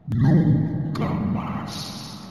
Nunca más.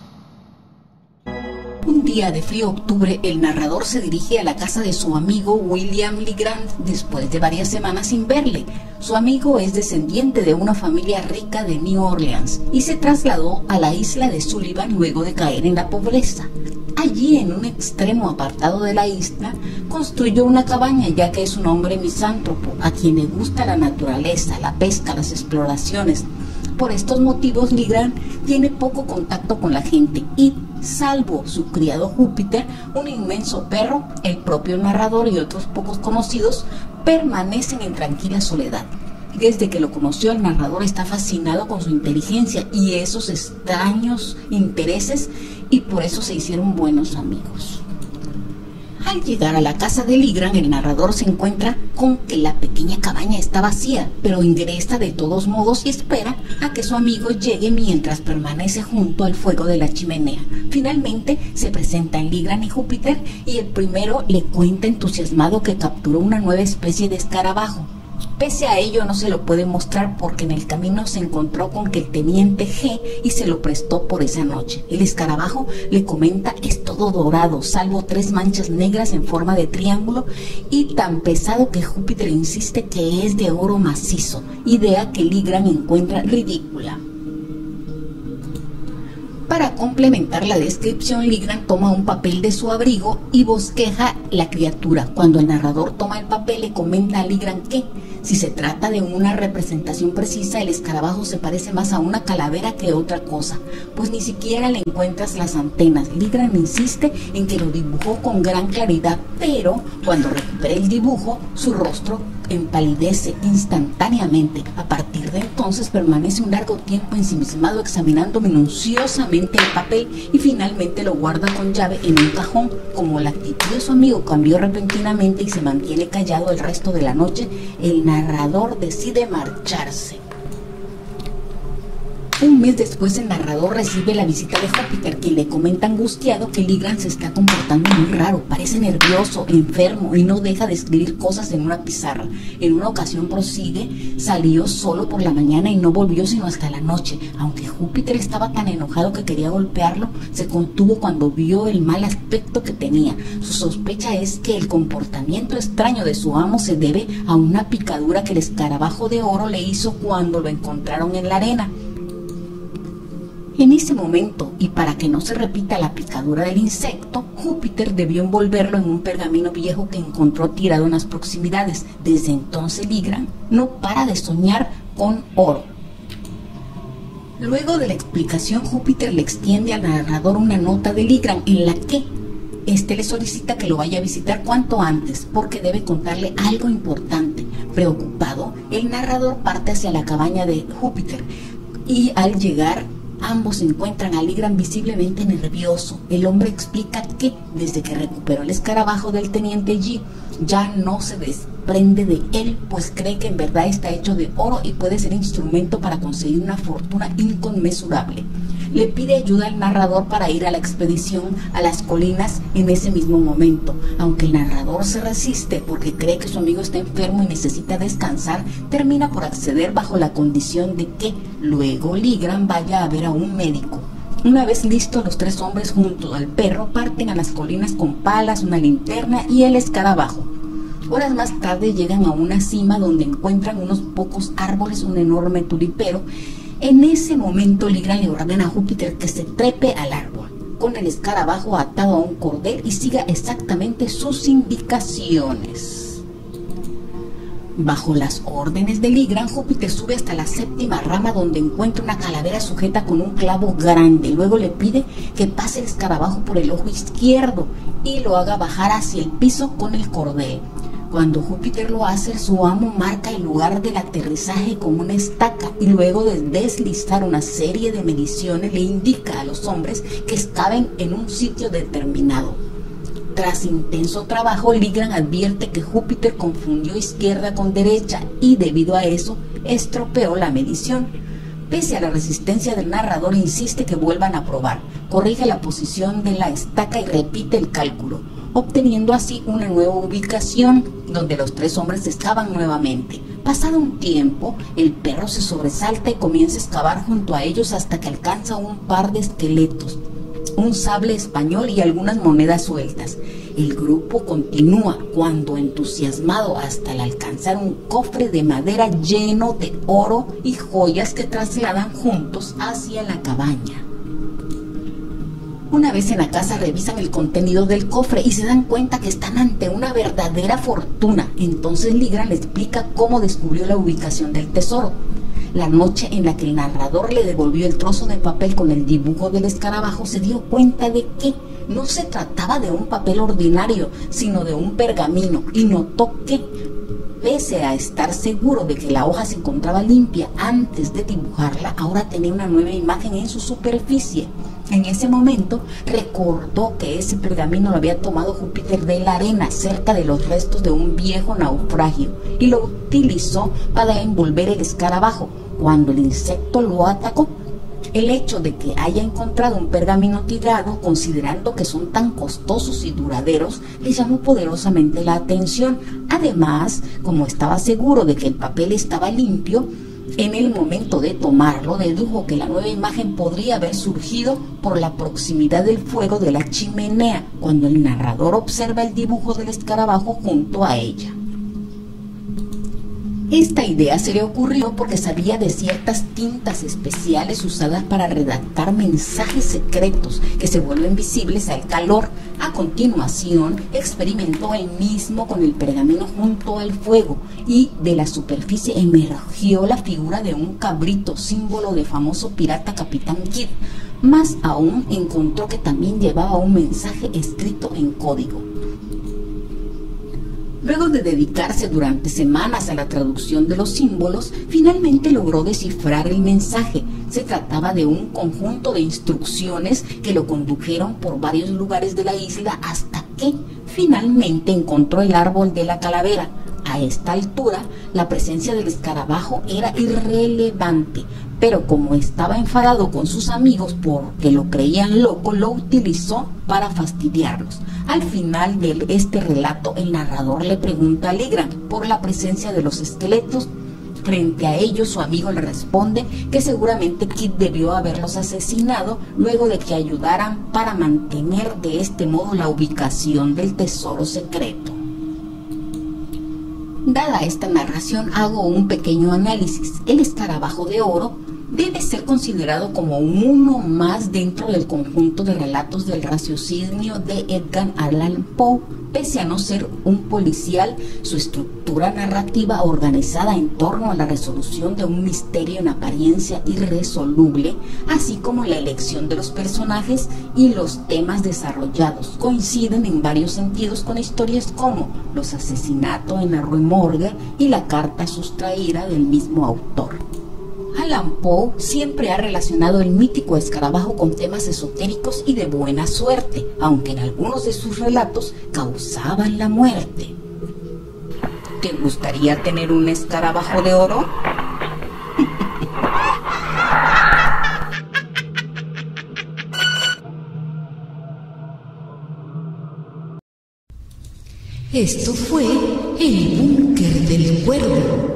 Un día de frío octubre, el narrador se dirige a la casa de su amigo William Legrand después de varias semanas sin verle. Su amigo es descendiente de una familia rica de New Orleans y se trasladó a la isla de Sullivan luego de caer en la pobreza. Allí, en un extremo apartado de la isla, construyó una cabaña, ya que es un hombre misántropo, a quien le gusta la naturaleza, la pesca, las exploraciones. Por estos motivos, Legrand tiene poco contacto con la gente y, salvo su criado Júpiter, un inmenso perro, el propio narrador y otros pocos conocidos, permanecen en tranquila soledad. Desde que lo conoció, el narrador está fascinado con su inteligencia y esos extraños intereses, y por eso se hicieron buenos amigos. Al llegar a la casa de Legrand, el narrador se encuentra con que la pequeña cabaña está vacía, pero ingresa de todos modos y espera a que su amigo llegue mientras permanece junto al fuego de la chimenea. Finalmente se presentan Legrand y Júpiter, y el primero le cuenta entusiasmado que capturó una nueva especie de escarabajo. Pese a ello, no se lo puede mostrar porque en el camino se encontró con que el teniente G y se lo prestó por esa noche. El escarabajo, le comenta, es todo dorado, salvo 3 manchas negras en forma de triángulo, y tan pesado que Júpiter insiste que es de oro macizo, idea que Legrand encuentra ridícula. Para complementar la descripción, Legrand toma un papel de su abrigo y bosqueja la criatura. Cuando el narrador toma el papel, le comenta a Legrand que, si se trata de una representación precisa, el escarabajo se parece más a una calavera que otra cosa, pues ni siquiera le encuentras las antenas. Legrand insiste en que lo dibujó con gran claridad, pero cuando recupera el dibujo, su rostro empalidece instantáneamente. A partir de entonces permanece un largo tiempo ensimismado examinando minuciosamente el papel y finalmente lo guarda con llave en un cajón. Como la actitud de su amigo cambió repentinamente y se mantiene callado el resto de la noche, el narrador decide marcharse. Un mes después, el narrador recibe la visita de Júpiter, quien le comenta angustiado que Legrand se está comportando muy raro, parece nervioso, enfermo y no deja de escribir cosas en una pizarra. En una ocasión, prosigue, salió solo por la mañana y no volvió sino hasta la noche. Aunque Júpiter estaba tan enojado que quería golpearlo, se contuvo cuando vio el mal aspecto que tenía. Su sospecha es que el comportamiento extraño de su amo se debe a una picadura que el escarabajo de oro le hizo cuando lo encontraron en la arena. En ese momento, y para que no se repita la picadura del insecto, Júpiter debió envolverlo en un pergamino viejo que encontró tirado en las proximidades. Desde entonces, Legrand no para de soñar con oro. Luego de la explicación, Júpiter le extiende al narrador una nota de Legrand en la que este le solicita que lo vaya a visitar cuanto antes, porque debe contarle algo importante. Preocupado, el narrador parte hacia la cabaña de Júpiter, y al llegar, ambos encuentran a Legrand visiblemente nervioso. El hombre explica que, desde que recuperó el escarabajo del teniente G, ya no se desprende de él, pues cree que en verdad está hecho de oro y puede ser instrumento para conseguir una fortuna inconmensurable. Le pide ayuda al narrador para ir a la expedición a las colinas en ese mismo momento. Aunque el narrador se resiste porque cree que su amigo está enfermo y necesita descansar, termina por acceder bajo la condición de que luego Legrand vaya a ver a un médico. Una vez listos, los 3 hombres junto al perro parten a las colinas con palas, una linterna y el escarabajo. Horas más tarde llegan a una cima donde encuentran unos pocos árboles, un enorme tulipero. En ese momento, Legrand le ordena a Júpiter que se trepe al árbol, con el escarabajo atado a un cordel, y siga exactamente sus indicaciones. Bajo las órdenes de Legrand, Júpiter sube hasta la 7ª rama, donde encuentra una calavera sujeta con un clavo grande. Luego le pide que pase el escarabajo por el ojo izquierdo y lo haga bajar hacia el piso con el cordel. Cuando Júpiter lo hace, su amo marca el lugar del aterrizaje con una estaca y luego de deslizar una serie de mediciones le indica a los hombres que excaven en un sitio determinado. Tras intenso trabajo, Legrand advierte que Júpiter confundió izquierda con derecha y debido a eso estropeó la medición. Pese a la resistencia del narrador, insiste que vuelvan a probar. Corrige la posición de la estaca y repite el cálculo, obteniendo así una nueva ubicación donde los 3 hombres estaban nuevamente. Pasado un tiempo, el perro se sobresalta y comienza a excavar junto a ellos hasta que alcanza un par de esqueletos, un sable español y algunas monedas sueltas. El grupo continúa cuando, entusiasmado hasta el alcanzar un cofre de madera lleno de oro y joyas que trasladan juntos hacia la cabaña. Una vez en la casa revisan el contenido del cofre y se dan cuenta que están ante una verdadera fortuna. Entonces Legrand le explica cómo descubrió la ubicación del tesoro. La noche en la que el narrador le devolvió el trozo de papel con el dibujo del escarabajo, se dio cuenta de que no se trataba de un papel ordinario, sino de un pergamino, y notó que, pese a estar seguro de que la hoja se encontraba limpia antes de dibujarla, ahora tenía una nueva imagen en su superficie. En ese momento recordó que ese pergamino lo había tomado Júpiter de la arena cerca de los restos de un viejo naufragio y lo utilizó para envolver el escarabajo cuando el insecto lo atacó. El hecho de que haya encontrado un pergamino tirado, considerando que son tan costosos y duraderos, le llamó poderosamente la atención. Además, como estaba seguro de que el papel estaba limpio, en el momento de tomarlo, dedujo que la nueva imagen podría haber surgido por la proximidad del fuego de la chimenea, cuando el narrador observa el dibujo del escarabajo junto a ella. Esta idea se le ocurrió porque sabía de ciertas tintas especiales usadas para redactar mensajes secretos que se vuelven visibles al calor. A continuación, experimentó él mismo con el pergamino junto al fuego y de la superficie emergió la figura de un cabrito, símbolo del famoso pirata Capitán Kidd. Más aún, encontró que también llevaba un mensaje escrito en código. Luego de dedicarse durante semanas a la traducción de los símbolos, finalmente logró descifrar el mensaje. Se trataba de un conjunto de instrucciones que lo condujeron por varios lugares de la isla hasta que finalmente encontró el árbol de la calavera. A esta altura, la presencia del escarabajo era irrelevante, pero como estaba enfadado con sus amigos porque lo creían loco, lo utilizó para fastidiarlos. Al final de este relato, el narrador le pregunta a Legrand por la presencia de los esqueletos. Frente a ellos, su amigo le responde que seguramente Kidd debió haberlos asesinado luego de que ayudaran para mantener de este modo la ubicación del tesoro secreto. Dada esta narración, hago un pequeño análisis. El escarabajo de oro debe ser considerado como uno más dentro del conjunto de relatos del raciocinio de Edgar Allan Poe. Pese a no ser un policial, su estructura narrativa organizada en torno a la resolución de un misterio en apariencia irresoluble, así como la elección de los personajes y los temas desarrollados, coinciden en varios sentidos con historias como Los asesinatos en la Rue Morgue y La carta sustraída del mismo autor. Allan Poe siempre ha relacionado el mítico escarabajo con temas esotéricos y de buena suerte, aunque en algunos de sus relatos causaban la muerte. ¿Te gustaría tener un escarabajo de oro? Esto fue El Búnker del Cuervo.